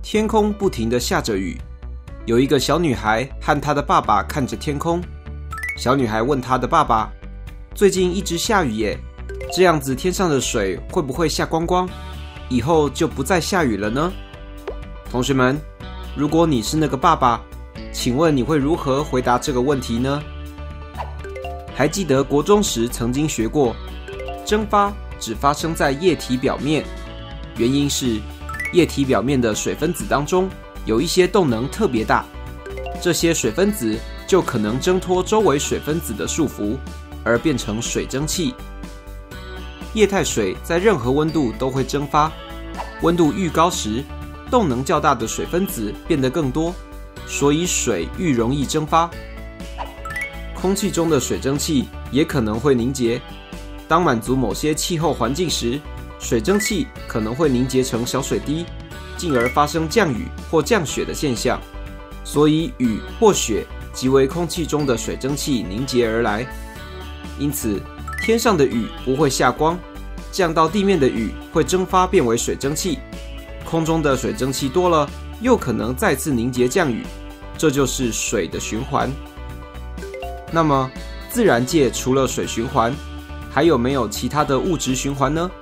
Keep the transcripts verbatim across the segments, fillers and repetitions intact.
天空不停地下着雨，有一个小女孩和她的爸爸看着天空。小女孩问她的爸爸：“最近一直下雨耶，这样子天上的水会不会下光光？以后就不再下雨了呢？”同学们，如果你是那个爸爸，请问你会如何回答这个问题呢？还记得国中时曾经学过，蒸发只发生在液体表面，原因是液体表面的水分子当中有一些动能特别大，这些水分子就可能挣脱周围水分子的束缚，而变成水蒸气。液态水在任何温度都会蒸发，温度愈高时，动能较大的水分子变得更多，所以水愈容易蒸发。空气中的水蒸气也可能会凝结，当满足某些气候环境时，水蒸气可能会凝结成小水滴，进而发生降雨或降雪的现象。所以雨或雪即为空气中的水蒸气凝结而来。因此，天上的雨不会下光，降到地面的雨会蒸发变为水蒸气。空中的水蒸气多了，又可能再次凝结降雨，这就是水的循环。那么，自然界除了水循环，还有没有其他的物质循环呢？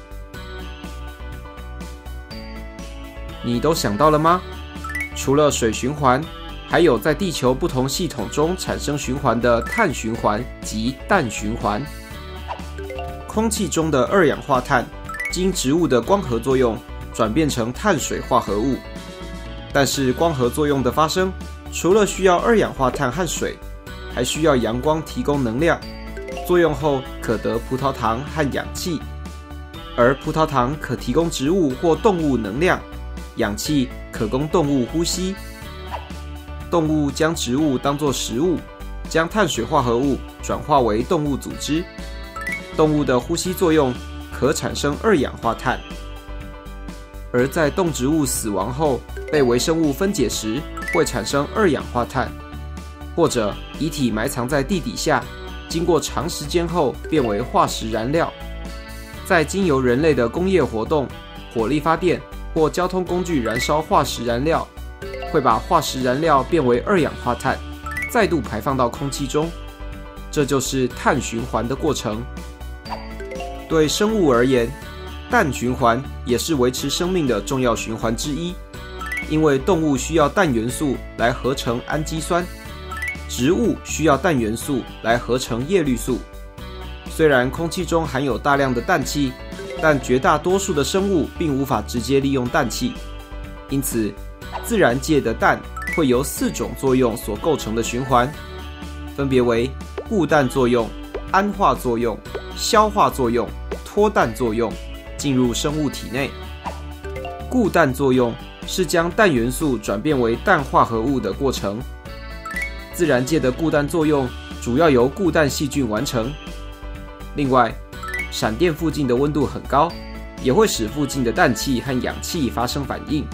你都想到了吗？除了水循环，还有在地球不同系统中产生循环的碳循环及氮循环。空气中的二氧化碳经植物的光合作用转变成碳水化合物，但是光合作用的发生，除了需要二氧化碳和水，还需要阳光提供能量，作用后可得葡萄糖和氧气，而葡萄糖可提供植物或动物能量，氧气可供动物呼吸。动物将植物当作食物，将碳水化合物转化为动物组织。动物的呼吸作用可产生二氧化碳，而在动植物死亡后被微生物分解时，会产生二氧化碳，或者遗体埋藏在地底下，经过长时间后变为化石燃料。在经由人类的工业活动、火力发电或交通工具燃烧化石燃料，会把化石燃料变为二氧化碳，再度排放到空气中，这就是碳循环的过程。对生物而言，氮循环也是维持生命的重要循环之一，因为动物需要氮元素来合成氨基酸，植物需要氮元素来合成叶绿素。虽然空气中含有大量的氮气，但绝大多数的生物并无法直接利用氮气，因此自然界的氮会由四种作用所构成的循环，分别为固氮作用、氨化作用、消化作用、脱氮作用，进入生物体内。固氮作用是将氮元素转变为氮化合物的过程。自然界的固氮作用主要由固氮细菌完成。另外，闪电附近的温度很高，也会使附近的氮气和氧气发生反应。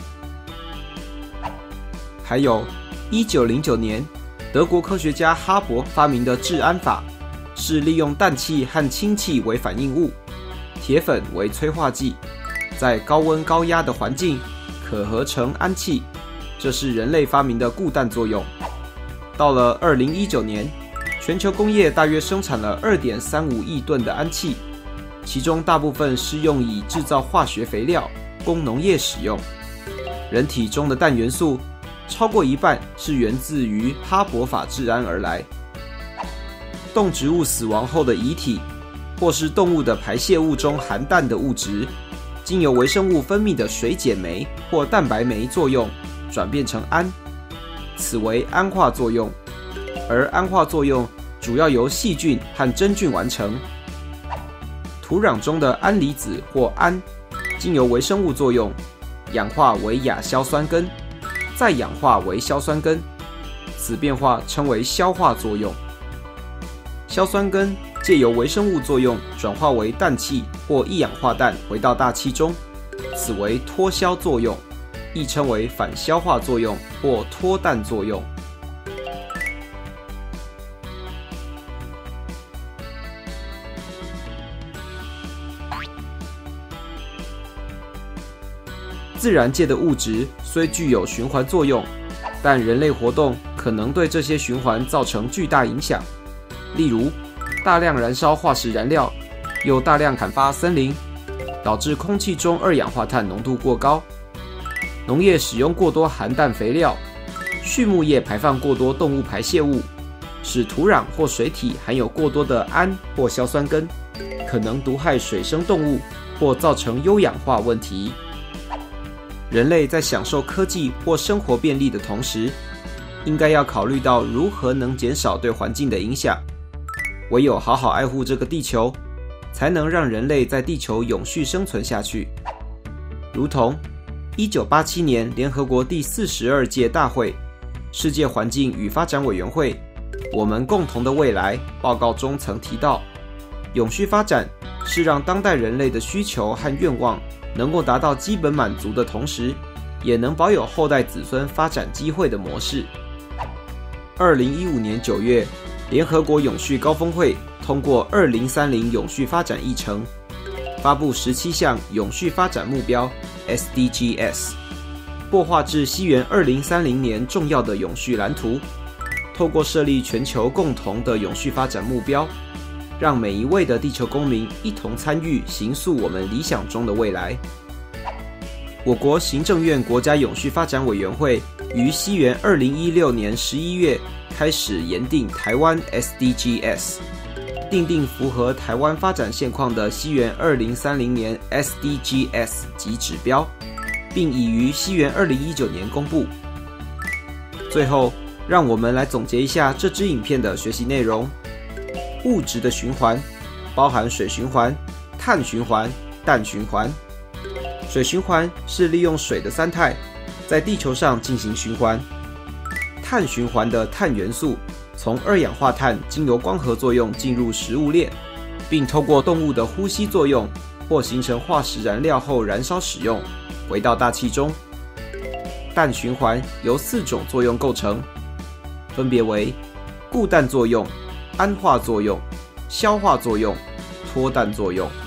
还有，一九零九年，德国科学家哈勃发明的制氨法，是利用氮气和氢气为反应物，铁粉为催化剂，在高温高压的环境可合成氨气，这是人类发明的固氮作用。到了二零一九年，全球工业大约生产了 二点三五亿吨的氨气，其中大部分是用以制造化学肥料，供农业使用。人体中的氮元素超过一半是源自于哈勃法制氨而来。动植物死亡后的遗体，或是动物的排泄物中含氮的物质，经由微生物分泌的水解酶或蛋白酶作用，转变成氨，此为氨化作用。而氨化作用主要由细菌和真菌完成。土壤中的氨离子或氨，经由微生物作用，氧化为亚硝酸根，再氧化为硝酸根，此变化称为消化作用。硝酸根借由微生物作用转化为氮气或一氧化氮回到大气中，此为脱硝作用，亦称为反消化作用或脱氮作用。 自然界的物质虽具有循环作用，但人类活动可能对这些循环造成巨大影响。例如，大量燃烧化石燃料，又大量砍伐森林，导致空气中二氧化碳浓度过高；农业使用过多含氮肥料，畜牧业排放过多动物排泄物，使土壤或水体含有过多的氨或硝酸根，可能毒害水生动物或造成优氧化问题。人类在享受科技或生活便利的同时，应该要考虑到如何能减少对环境的影响。唯有好好爱护这个地球，才能让人类在地球永续生存下去。如同一九八七年联合国第四十二届大会世界环境与发展委员会我们共同的未来报告中曾提到，永续发展是让当代人类的需求和愿望能够达到基本满足的同时，也能保有后代子孙发展机会的模式。二零一五年九月，联合国永续高峰会通过二零三零永续发展议程，发布十七项永续发展目标 S D Gs， 擘画至西元二零三零年重要的永续蓝图。透过设立全球共同的永续发展目标，让每一位的地球公民一同参与形塑我们理想中的未来。我国行政院国家永续发展委员会于西元二零一六年十一月开始研定台湾 S D Gs， 订定符合台湾发展现况的西元二零三零年 S D Gs 及指标，并已于西元二零一九年公布。最后，让我们来总结一下这支影片的学习内容。物质的循环包含水循环、碳循环、氮循环。水循环是利用水的三态在地球上进行循环。碳循环的碳元素从二氧化碳经由光合作用进入食物链，并透过动物的呼吸作用或形成化石燃料后燃烧使用，回到大气中。氮循环由四种作用构成，分别为固氮作用、氨化作用、消化作用、脱氮作用。